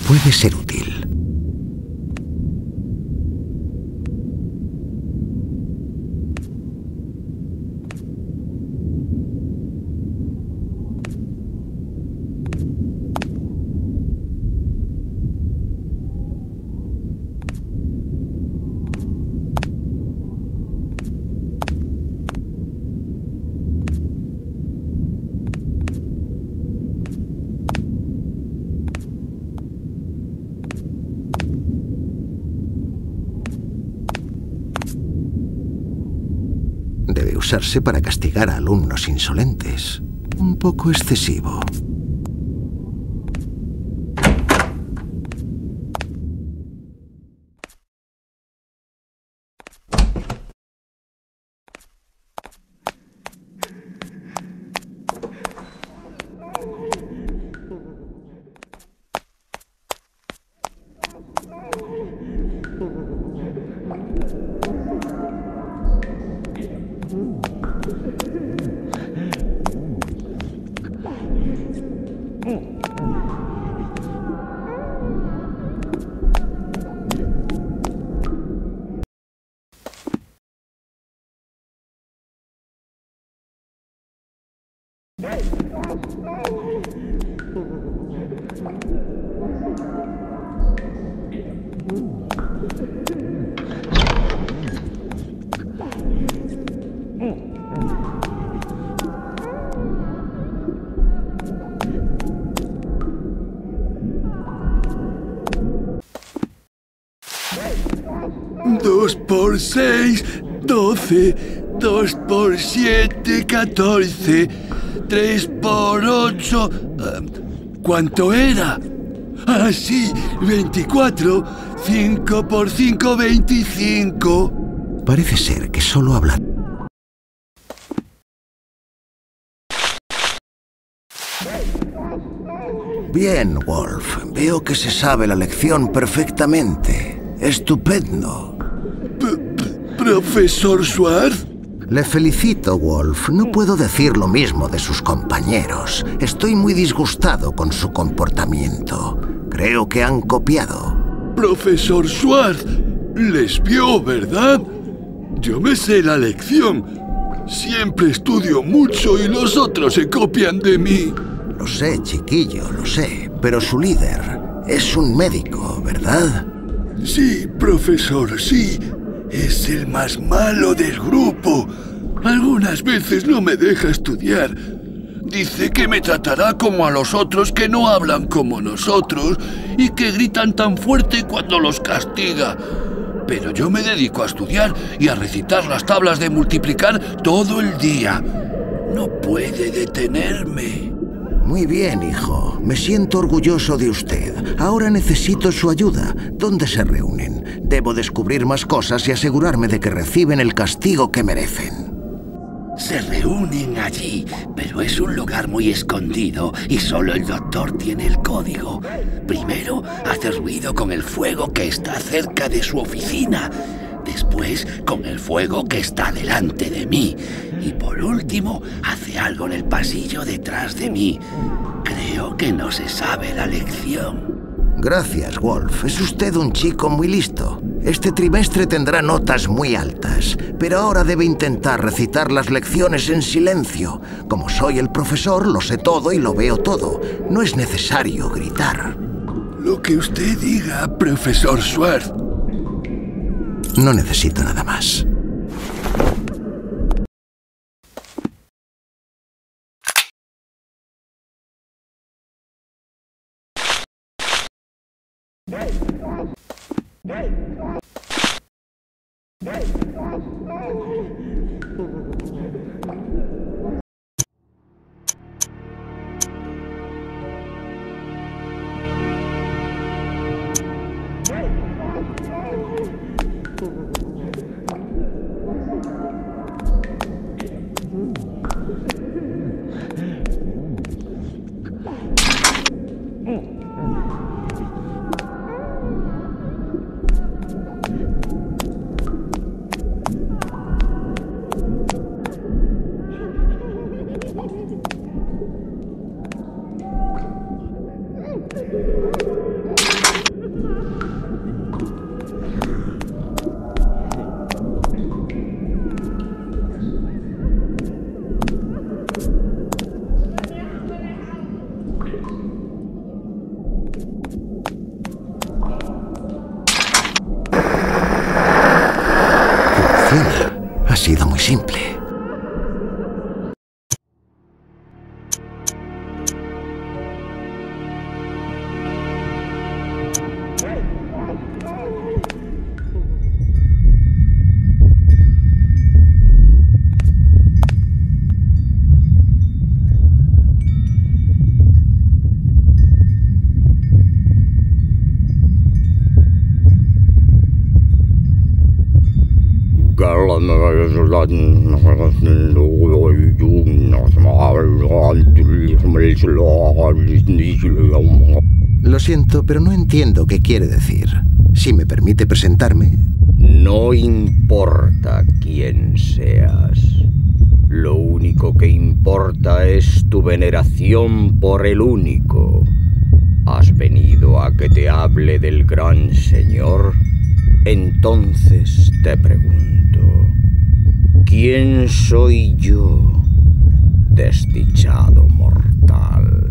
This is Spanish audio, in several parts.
puede ser útil. Debe usarse para castigar a alumnos insolentes. Un poco excesivo. Dos por 6, 12. 2 por 7, 14. 3 por 8... ¿Cuánto era? Ah, sí, 24. 5 por 5, 25. Parece ser que solo habla. Bien, Wolf. Veo que se sabe la lección perfectamente. Estupendo. ¿Profesor Schwartz? Le felicito, Wolf. No puedo decir lo mismo de sus compañeros. Estoy muy disgustado con su comportamiento. Creo que han copiado. Profesor Schwartz, les vio, ¿verdad? Yo me sé la lección. Siempre estudio mucho y los otros se copian de mí. Lo sé, chiquillo, lo sé. Pero su líder es un médico, ¿verdad? Sí, profesor, sí. Es el más malo del grupo. Algunas veces no me deja estudiar. Dice que me tratará como a los otros que no hablan como nosotros y que gritan tan fuerte cuando los castiga. Pero yo me dedico a estudiar y a recitar las tablas de multiplicar todo el día. No puede detenerme. Muy bien, hijo. Me siento orgulloso de usted. Ahora necesito su ayuda. ¿Dónde se reúnen? Debo descubrir más cosas y asegurarme de que reciben el castigo que merecen. Se reúnen allí, pero es un lugar muy escondido y solo el doctor tiene el código. Primero hace ruido con el fuego que está cerca de su oficina. Después con el fuego que está delante de mí. Y por último, hace algo en el pasillo detrás de mí. Creo que no se sabe la lección. Gracias, Wolf. Es usted un chico muy listo. Este trimestre tendrá notas muy altas, pero ahora debe intentar recitar las lecciones en silencio. Como soy el profesor, lo sé todo y lo veo todo. No es necesario gritar. Lo que usted diga, profesor Schwartz. No necesito nada más. Lo siento, pero no entiendo qué quiere decir. Si me permite presentarme... No importa quién seas. Lo único que importa es tu veneración por el único. ¿Has venido a que te hable del gran señor? Entonces te pregunto, ¿quién soy yo, desdichado mortal?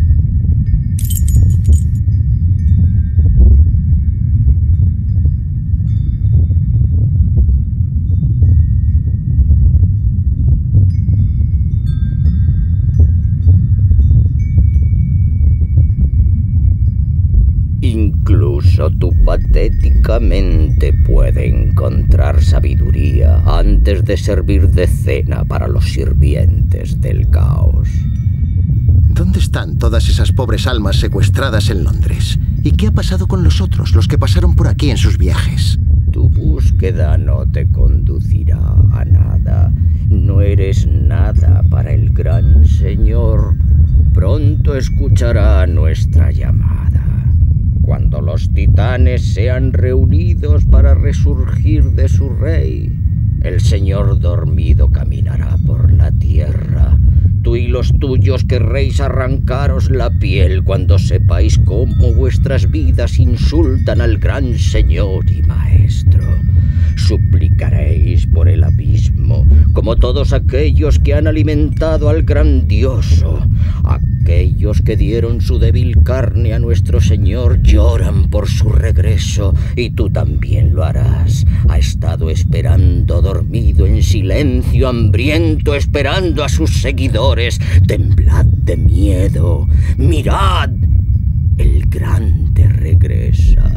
Incluso tu patética mente puede encontrar sabiduría antes de servir de cena para los sirvientes del caos. ¿Dónde están todas esas pobres almas secuestradas en Londres? ¿Y qué ha pasado con los otros, los que pasaron por aquí en sus viajes? Tu búsqueda no te conducirá a nada. No eres nada para el gran señor. Pronto escuchará nuestra llamada. Cuando los titanes sean reunidos para resurgir de su rey, el señor dormido caminará por la tierra. Tú y los tuyos querréis arrancaros la piel cuando sepáis cómo vuestras vidas insultan al gran señor y maestro. Suplicaréis por el abismo, como todos aquellos que han alimentado al grandioso. Aquellos que dieron su débil carne a nuestro Señor lloran por su regreso, y tú también lo harás. Ha estado esperando dormido en silencio, hambriento, esperando a sus seguidores. Temblad de miedo. Mirad, el grande regresa.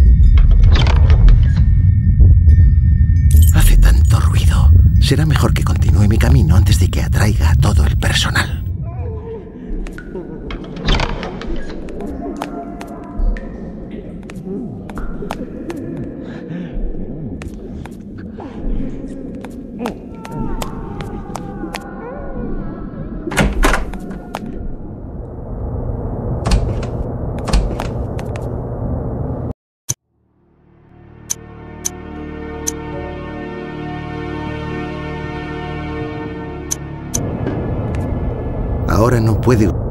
Hace tanto ruido. Será mejor que continúe mi camino antes de que atraiga a todo el personal. Ahora no puede...